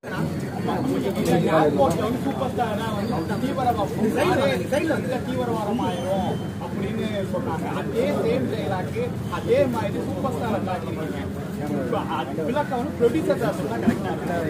தீவிரவாதமாயிரும் அப்படின்னு சொன்னாங்க. அதே சேம் டைலாக்கு அதே மாதிரி சூப்பர் ஸ்டாரை காட்டிருக்கீங்க. விளக்கம் வந்து ப்ரொடியூசர் தான் சொன்னா கரெக்டா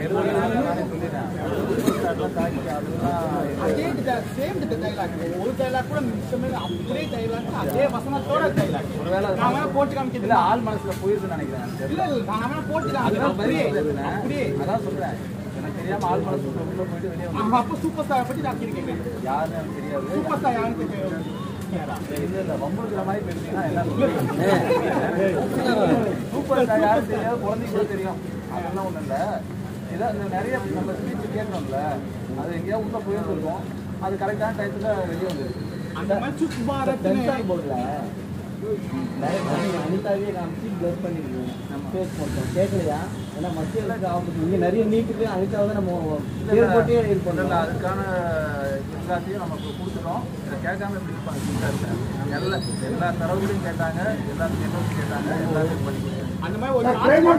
அதே சேம் டைலாக் ஒரு டைலாக் கூட மிச்சமே அப்படியே டைலாக் அதே வசனத்தோட டைலாக் நான் வேணா போட்டு காமிக்கிறது ஆள் மனசுல போயிருக்குன்னு நினைக்கிறேன். இல்ல நான் வேணா போட்டு அப்படியே அதான் சொல்றேன். எனக்கு தெரியாம ஆள் மனசு போயிட்டு வெளியே அப்போ சூப்பர் ஸ்டாரை பத்தி நான் கேட்கிறேன். யாருன்னு எனக்கு தெரியாது. சூப்பர் ஸ்டார் யாருன்னு தெரியாது. வம்புக்கிற மாதிரி பேசுறீங்கன்னா என்ன சூப்பர் ஸ்டார் யாரும் தெரியாது, குழந்தைங்க கூட தெரியும். அதெல்லாம் ஒன்றும் இல்லை. இதான் நிறைய நம்ம ஸ்பீச் கேட்கணும்ல, அது எங்கேயாவது உள்ள போயிருந்துருக்கோம். அது கரெக்டான டயத்துல வெளியே வந்துருக்கு. அந்த மாதிரி போடல அனிதாவே காமிச்சு பிளஸ் பண்ணிருக்கோம். நம்ம பேஸ் போட்டோம் கேட்கலையா? ஏன்னா மத்தியில் ஆபத்து இங்கே நிறைய நீட்டுக்கு அனிதாவை தான் நம்ம பேர் போட்டே இருப்போம். அதுக்கான எல்லாத்தையும் நம்ம கொடுத்துட்டோம். இதை கேட்காம எப்படி இருப்பாங்க? எல்லா தரவுகளையும் கேட்டாங்க, எல்லாத்தையும் என்ன கேட்டாங்க, எல்லாத்தையும் பண்ணி அந்த மாதிரி ஒரு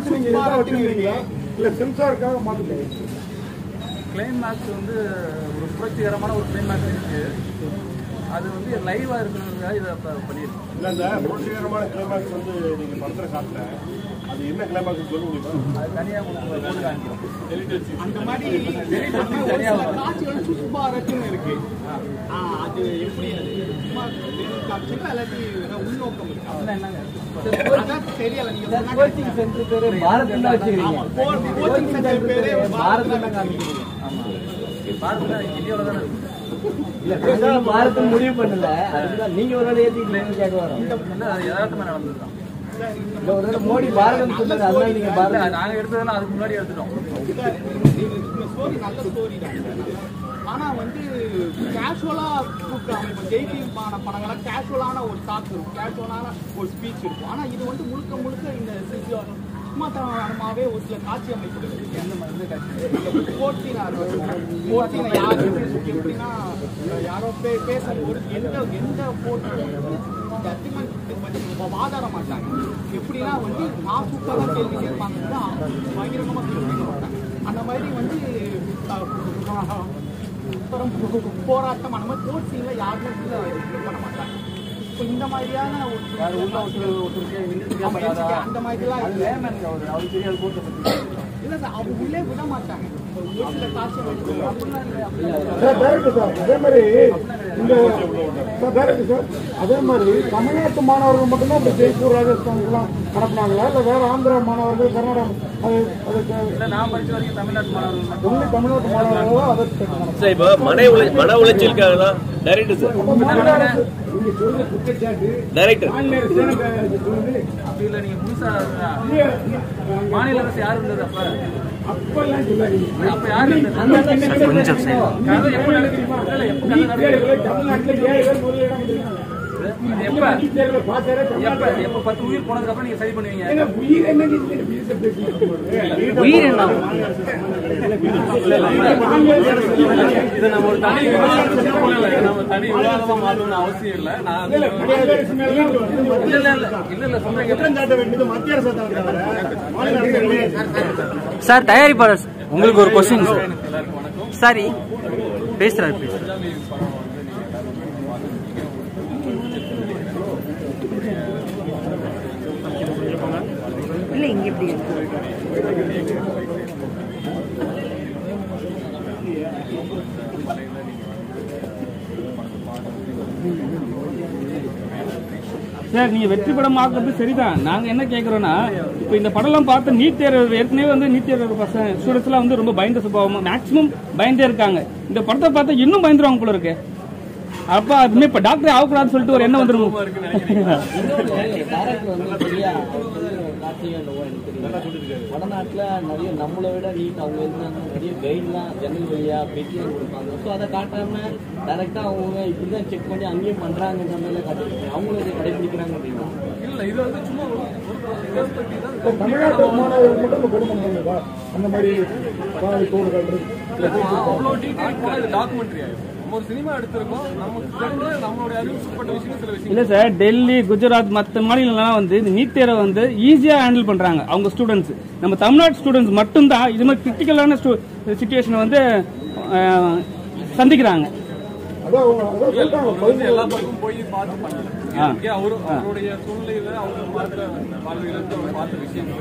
இல்லை சென்சாருக்காக மாற்றுங்க. கிளைமேக்ஸ் வந்து ஒரு புரட்சிகரமான ஒரு கிளைமேக்ஸ் இருக்கு. அது வந்து லைவா இருக்கணுங்கிறதுக்காக இதை பண்ணியிருக்கோம். இல்லை இந்த புரட்சிகரமான கிளைமேக்ஸ் வந்து நீங்கள் படத்தில் காட்டல, அது என்ன கிளைமேக்ஸ் சொல்ல முடியுமா? அது தனியாக அந்த மாதிரி காட்சிகள் சூப்பராக இருக்கு. அது எப்படி காட்சிகள் எல்லாத்தையும் உள்நோக்கம் இருக்கு. அதெல்லாம் என்னங்க தெரியல. நீங்க கோச்சிங் சென்டர் பேரு பாரத்னா வச்சுக்கிறீங்க. கோச்சிங் சென்டர் பேரு பாரத்னா காமிக்கிறீங்க. ஆமா பாரத்னா இந்தியாவில் தானே இருக்கு. இல்ல பாரத் முடிவு பண்ணல, அதுதான் நீங்க ஒரு நாள் ஏத்திக்கலன்னு கேட்க வரோம். யதார்த்தமா நடந்ததுதான். மோடி பாரதம் சொன்னது அதனால நீங்க பாரத நாங்க எடுத்ததெல்லாம் அதுக்கு முன்னாடி எடுத்துட்டோம். ஸ்டோரி நல்ல ஸ்டோரி தான். ஆனா வந்து கேஷுவலா ஜெய்தீமான படங்களா கேஷுவலான ஒரு டாக் இருக்கும், கேஷுவலான ஒரு ஸ்பீச் இருக்கும். ஆனா இது வந்து முழுக்க முழுக்க இந்த சும்மாத்தனமாவே ஒரு சில காட்சி அமைப்புகள் இருக்கு. அந்த மாதிரி காட்சி யாரு எப்படின்னா யாரோ பேசும்போது எந்த போட்டு வாதாட மாட்டாங்க. எப்படின்னா வந்து நான் சூப்பராக கேள்வி கேட்பாங்கன்னா பகிரங்கமாக கேள்வி கேட்க மாட்டாங்க. அந்த மாதிரி வந்து போராட்டம் அந்த மாதிரி கோர்ட் சீன்ல யாருமே பண்ண மாட்டாங்க. இப்போ இந்த மாதிரியான அந்த மாதிரிலாம் இல்லை சார், அவங்க உள்ளே விட மாட்டாங்க. ஒரு சில காட்சி அதே மாதிரி தமிழ்நாட்டு மாணவர்கள் மட்டும்தான் இப்போ ஜெய்ப்பூர் ராஜஸ்தானுக்குலாம் அனுப்புனாங்களா இல்லை வேற ஆந்திரா மாணவர்கள் கர்நாடகா? நான் படிச்ச வரைக்கும் தமிழ்நாட்டு மாணவர்கள் தமிழ்நாட்டு மாணவர்களோ அதற்கு இப்போ மன உளைச்சலுக்காக தான் டைரக்டர் சார் டைரக்டர் அப்படி இல்லை. நீங்க புதுசா மாநில அரசு யாரு இருந்தது அப்ப யாரு எப்ப 10 உயிர் போனதுக்கு அப்புறம் நீங்க சரி பண்ணுவீங்க. உயிர் என்ன இது நம்ம ஒரு தனி விவாதமா மாற்றணும்னு அவசியம் இல்லை. நான் இல்ல சொல்றேன் சார். தயாரிப்பாளர் உங்களுக்கு ஒரு கொஸ்டின் சார். பேசுறாரு இல்லை இங்க எப்படி சார் நீங்க வெற்றி படம் ஆக்குறது சரிதான். நாங்க என்ன கேட்கறோம்னா, இப்போ இந்த படம்லாம் பார்த்து நீட் தேர்வு ஏற்கனவே வந்து நீட் தேர்வு பசங்க ஸ்டூடெண்ட்ஸ் எல்லாம் வந்து ரொம்ப பயந்த சுபாவம் மேக்சிமம் பயந்தே இருக்காங்க. இந்த படத்தை பார்த்தா இன்னும் பயந்துருவாங்க போல இருக்கு. அப்ப அதுமே இப்ப டாக்டர் ஆகக்கூடாதுன்னு சொல்லிட்டு ஒரு எண்ணம் வந்துடும். வடநாட்டுல நிறைய நம்மளை விட நீட் அவங்க இருந்தாங்க, நிறைய கைட்லாம் ஜன்னல் வழியா பெட்டியா கொடுப்பாங்க. ஸோ அதை காட்டாம டைரக்டா அவங்க இப்படிதான் செக் பண்ணி அங்கேயும் பண்றாங்கன்ற மாதிரி காட்டிருக்காங்க. அவங்களும் இதை கடைபிடிக்கிறாங்க அப்படின்னா இல்ல. இது வந்து சும்மா தமிழ்நாட்டு மாணவர்கள் மட்டும் கொடுக்க அந்த மாதிரி டாக்குமெண்ட்ரி ஆயிடும். ஒரு சினிமா எடுத்திருக்கோம், நமக்கு தெரிஞ்ச நம்மளுடைய அறிவுப்பட்ட விஷயம் சில விஷயம். இல்ல சார், டெல்லி, குஜராத் மற்ற மாநிலங்கள்லாம் வந்து இந்த நீட் தேர்வை வந்து ஈஸியா ஹேண்டில் பண்றாங்க அவங்க ஸ்டூடெண்ட்ஸ். நம்ம தமிழ்நாடு ஸ்டூடெண்ட்ஸ் மட்டும்தான் இது மாதிரி கிரிட்டிக்கலான சிச்சுவேஷன் வந்து சந்திக்கிறாங்க. எல்லா பக்கமும் போய் பார்த்து பண்ணல, அவருடைய சூழ்நிலையில அவங்க பார்த்த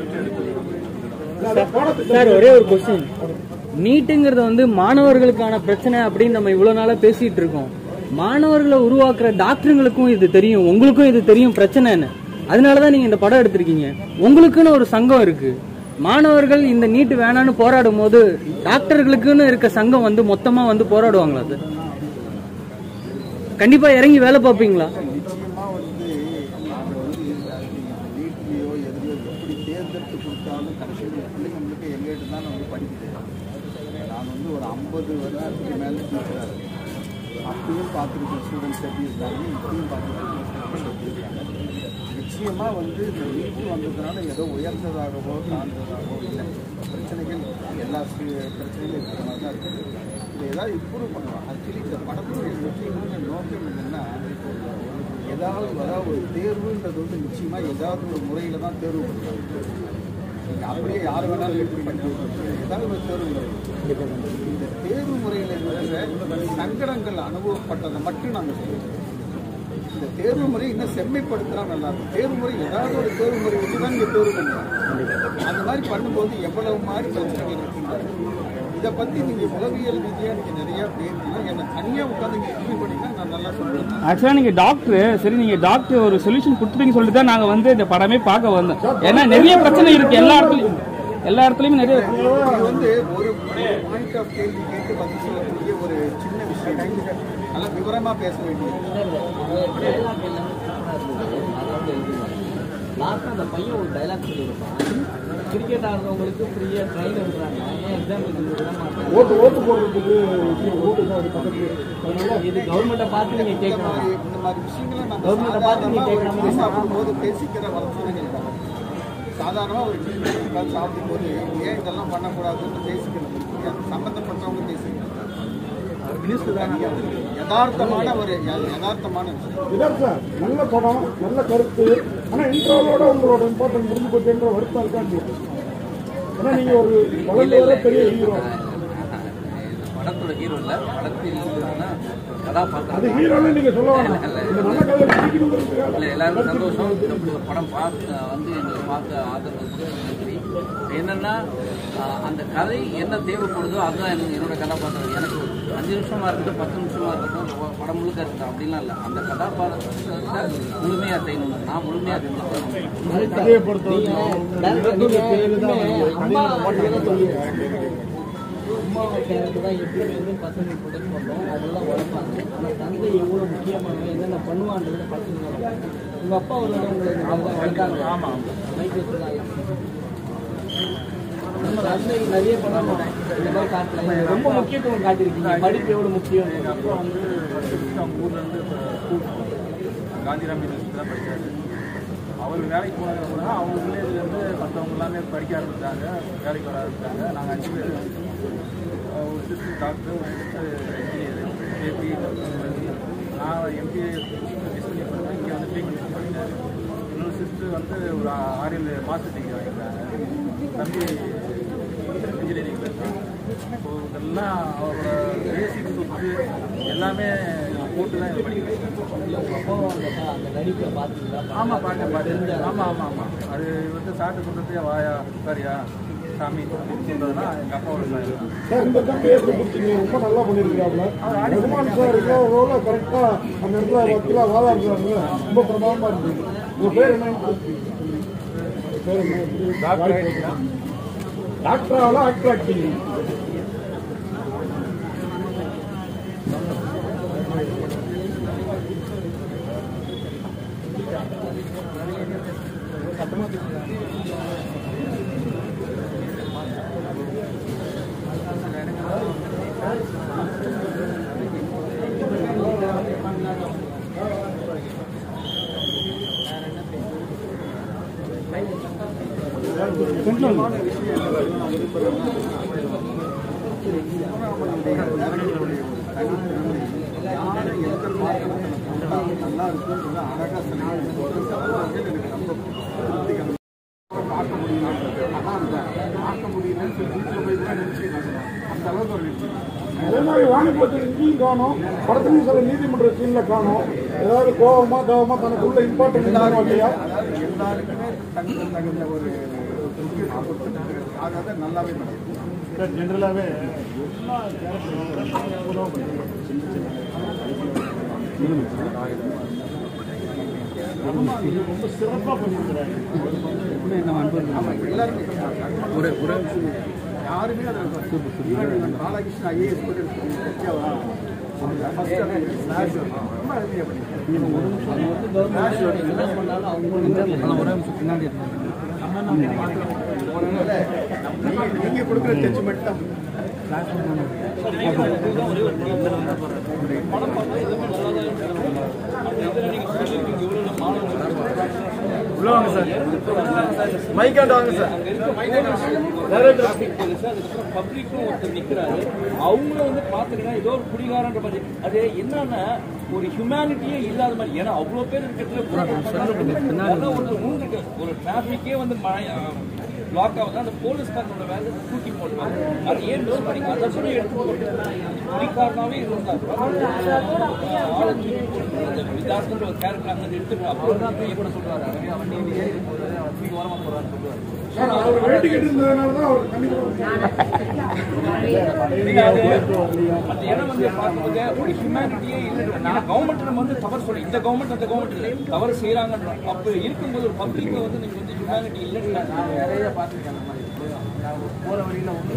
விஷயம். சார், ஒரே ஒரு கொஸ்டின். நீட்டுங்கிறது வந்து மாணவர்களுக்கான பிரச்சனை அப்படின்னு நம்ம இவ்வளவு நாளா பேசிட்டு இருக்கோம். மாணவர்களை உருவாக்குற டாக்டருங்களுக்கும் இது தெரியும், உங்களுக்கும் இது தெரியும் பிரச்சனைன்னு. அதனாலதான் நீங்க இந்த படம் எடுத்திருக்கீங்க. உங்களுக்குன்னு ஒரு சங்கம் இருக்கு. மாணவர்கள் இந்த நீட்டு வேணான்னு போராடும் போது டாக்டர்களுக்குன்னு இருக்க சங்கம் வந்து மொத்தமா வந்து போராடுவாங்களா சார்? கண்டிப்பா இறங்கி வேலை பார்ப்பீங்களா? நிச்சயமா வந்து நாங்கள் வந்து நீட்லையோ எதுலையோ எப்படி தேர்ந்தெடுத்து கொடுத்தாலும் கடைசியில் பிள்ளைங்களுக்கு எங்கேட்டு தான் வந்து படிக்குது. நான் வந்து ஒரு 50 வருடத்துக்கு மேலே டீச்சராக இருக்கேன். அப்பயும் பார்த்துருக்கேன் ஸ்டூடெண்ட்ஸ் எப்படி இருக்காங்க, இப்பயும் பார்த்துருக்கேன் ஸ்டூடெண்ட்ஸ் எப்படி இருக்காங்க. நிச்சயமாக வந்து இந்த நீட்டு வந்ததுனால ஏதோ உயர்ந்ததாகவோ தாழ்ந்ததாகவோ இல்லை. பிரச்சனைகள் எல்லா பிரச்சனைகளும் இருக்கிற மாதிரி தான் இருக்குது. இதை ஏதாவது இம்ப்ரூவ் பண்ணுவோம். ஆக்சுவலி இந்த படத்துடைய முக்கியமான நோக்கம் என்னென்னா, அதாவது ஒரு தேர்வுன்றது வந்து நிச்சயமாக ஏதாவது ஒரு முறையில் தான் தேர்வு பண்ணுறாங்க. நீங்கள் அப்படியே யார் வேணாலும் எப்படி பண்ணுறது, ஏதாவது ஒரு தேர்வு முறை. இந்த தேர்வு முறையில் இருக்கிற சங்கடங்கள் அனுபவப்பட்டதை மட்டும் நாங்கள் சொல்லுவோம். இந்த தேர்வு முறை இன்னும் செம்மைப்படுத்தினா நல்லாயிருக்கும். தேர்வு முறை ஏதாவது ஒரு தேர்வு முறை வச்சு தான் இங்கே தேர்வு பண்ணுவோம். அந்த மாதிரி பண்ணும்போது எவ்வளவு மாதிரி பிரச்சனைகள் இருக்கின்றது. இதை பற்றி நீங்கள் உளவியல் ரீதியாக நீங்கள் நிறையா பேசினா என்னை தனியாக உட்காந்து நீங்கள் ரிவ்யூ பண்ணிங்கன்னா நான் நல்லா சொல்லுவேன். ஆக்சுவலாக நீங்கள் டாக்டர், சரி நீங்கள் டாக்டர் ஒரு சொல்யூஷன் கொடுத்துட்டீங்கன்னு சொல்லிட்டு தான் நாங்கள் வந்து இந்த படமே பார்க்க வந்தோம். ஏன்னா நிறைய பிரச்சனை இருக்கு எல்லா இடத்துலையும் நிறைய. இது வந்து ஒரு பாயிண்ட் ஆஃப் கேள்வி கேட்டு பதில் சொல்லக்கூடிய ஒரு சின்ன விஷயம். நல்லா விவரமாக பேச வேண்டியது. லாஸ்ட் அந்த பையன் ஒரு டைலாக் சொல்லியிருப்பான், கிரிக்கெட் ஆடுறவங்களுக்கு ஃப்ரீயா ட்ரெயின் விடுறாங்க, ஏன் எக்ஸாம்பிள் விட மாட்டாங்க, ஓட்டு போடுறதுக்கு இது கவர்மெண்ட்டை பார்த்து நீங்க கேட்கணும். இந்த மாதிரி விஷயங்களை நம்ம கவர்மெண்ட்டை பார்த்து நீங்க கேட்கணும். சாப்பிடும்போது பேசிக்கிற வளர்ச்சிகள் தான். சாதாரணமாக ஒரு டீ சாப்பிடும்போது ஏன் இதெல்லாம் பண்ணக்கூடாதுன்னு பேசிக்கணும். சம்பந்தப்பட்டவங்க பேசிக்கணும். யதார்த்தமான ஒரு யதார்த்தமான விஷயம். நல்ல படம், நல்ல கருத்து. ஆனா இன்ட்ரோவோட உங்களோட இம்பார்ட்டன்ட் முடிஞ்சு போச்சுன்ற வருத்தம் இருக்காது. ஏன்னா நீங்க ஒரு வளர்ந்து பெரிய ஹீரோ. படத்தோட ஹீரோ இல்ல, படத்தில் கதாபாத்திரம். அது ஹீரோன்னு நீங்க சொல்ல வேண்டாம். இந்த நல்ல கதை இல்லை, எல்லாருக்கும் சந்தோஷம். இப்படி ஒரு படம் பார்த்து வந்து எங்களுக்கு பார்த்து ஆதரவு நன்றி. என்னன்னா அந்த கதை என்ன தேவைப்படுதோ அதுதான் எனக்கு என்னோட கதாபாத்திரம். எனக்கு 5 நிமிஷமா இருக்கட்டும், 10 நிமிஷமா இருக்கட்டும், படம் முழுக்க இருக்கட்டும் அப்படின்லாம் இல்லை. அந்த கதாபாத்திரத்தை முழுமையாக செய்யணும். நான் முழுமையாக அம்மாவை கேரக்டர் தான் எப்பயுமே பசங்க ப்ரொடெக்ட் பண்ணுறோம், அதெல்லாம் உழைப்பாங்க. ஆனால் தந்தை எவ்வளோ முக்கியமான என்னென்ன பண்ணுவான்றது பசங்க. உங்கள் அப்பா ஒரு உங்களை வளர்த்தாங்க. ஆமாம், மைக் தந்தை நிறைய பண்ணணும். இந்த மாதிரி காட்டுல ரொம்ப முக்கியத்துவம் காட்டியிருக்கீங்க. படிப்பு எவ்வளோ முக்கியம். எங்கள் அப்பா வந்து அவங்க ஊர்லேருந்து காந்திராம் யூனிவர்சிட்டி தான் படித்தார். அவர் வேலைக்கு போனதுக்கு அவங்க வில்லேஜ்லேருந்து மற்றவங்க எல்லாமே படிக்க ஆரம்பித்தாங்க, வேலைக்கு வர ஆரம்பித்தாங்க. நாங்கள் 5 பேர், ஒரு சிஸ்டர் டாக்டர், ஒரு சிஸ்டர் இன்ஜினியர், ஏபி, நான் எம்பிஏ டிஸ்கன்யூ பண்ணுவேன். இங்கே வந்து ட்ரீட்மெண்ட் பண்ணிட்டார். இன்னொரு சிஸ்டர் வந்து ஒரு RL மாஸ்டர் டிகிரி வாங்கிட்டாங்க. தம்பி இன்ஜினியரிங்கில் இருக்காங்க. ஸோ இதெல்லாம் அவரோட பேசிக் சொத்து எல்லாமே போட்டு தான் இது படிக்கிறேன். ஆமாம், பாட்டு. ஆமாம். அது வந்து சாட்டு சொல்கிறது வாயா சரியா சாமி சொல்றதுன்னா எங்கள் அப்பாவோட சார். இந்த தம்பியை ரொம்ப நல்லா பண்ணியிருக்கிறாங்க. அனுமான் சார் ரோல கரெக்டாக அந்த இடத்துல வக்கீலா வாதாடுறாங்க. ரொம்ப பிரமாதமாக இருந்தது. உங்கள் பேர் என்ன? டாக்டரால ஆக்டர் ஆக்டிங். ஒரு தனித்திறமை யாரை எந்த பாத்திரத்தில் போட்டால் நல்லா இருக்குன்றது அழகாக சொல்லுவாங்க. எனக்கு ரொம்ப திருப்திகரம். பார்க்க முடியலன்றது ஆனால் அந்த பார்க்க முடியலன்னு சொல்லி வீட்டில் போய் தான் நினச்சிக்கிறாங்க. அந்த அளவுக்கு ஒரு வெற்றி. அதே மாதிரி வாணிபத்தில் இங்கேயும் காணும், படத்துலையும் சில நீதிமன்ற சீனில் காணும். ஏதாவது கோபமா கோபமா தனக்குள்ள இம்பார்ட்டன்ட் இல்லையா? அதாவது எல்லாருக்குமே தகுந்த ஒரு முக்கியத்துவம் கொடுத்துட்டு ஆகாத நல்லாவே நடக்கும். ஜென்ரலாகவே ரொம்ப சிறப்பாக பண்ணியிருக்கிறாங்க. எல்லாருமே ஒரு யாருமே அதில் பாலகிருஷ்ணன் ஐஏஎஸ் கூட நீங்க கொடுக்குற ஜட்ஜ்மெண்ட் தான் உள்ள வாங்க சார், மைக்காண்ட வாங்க சார். அதுக்கப்புறம் பப்ளிக்கும் ஒருத்தர் நிக்கிறாரு, அவங்களும் வந்து பாத்துக்கிட்டா ஏதோ ஒரு குடிகாரன்ற மாதிரி. அது என்னன்னா ஒரு ஹியூமனிட்டியே இல்லாத மாதிரி. ஏன்னா அவ்வளவு பேர் இருக்கிறதுல ஒரு டிராபிக்கே வந்து பிளாக் ஆகுது. அந்த போலீஸ்காரனோட வேலை தூக்கி போடுவாங்க. அது ஏன் மிஸ் பண்ணி அதை கூட எடுத்து போட்டு குடிக்காரனாவே இருந்தாங்க. விதாசன்ற ஒரு கேரக்டர் அங்கே எடுத்துட்டு அப்புறம் தான் எப்படி சொல்றாரு அவன் நீதி ஏறி தூக்கி ஓரமாக போறான்னு சொல்லுவாரு. அந்த இடம் வந்து பார்க்கும்போது ஒரு ஹியூமனிட்டியே இல்லை. நான் கவர்மெண்ட் நம்ம வந்து தவறு சொல்றேன், இந்த கவர்மெண்ட் அந்த கவர்மெண்ட் தவறு செய்யறாங்கன்ற அப்போ இருக்கும்போது ஒரு பப்ளிக்ல வந்து நீங்க வந்து ஹியூமனிட்டி இல்லைன்னு நிறைய பார்த்துருக்கேன். அந்த மாதிரி போற வழியில ஒன்றும்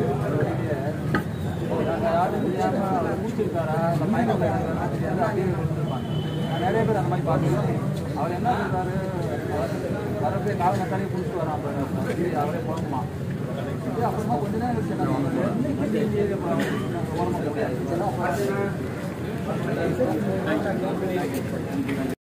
நாங்கள் யாரும் தெரியாமல் முடிச்சிருக்காரா அந்த மயக்கம் தெரியாது அப்படின்னு இருப்பாங்க. நிறைய பேர் அந்த மாதிரி பார்த்துருக்கோம். அவர் என்ன சொல்றாரு, வரப்பே கால நக்காலே குடிச்சிட்டு வரான், அவரே போகணுமா. அப்புறமா கொஞ்ச நேரம் ஓரமாக முடியாது.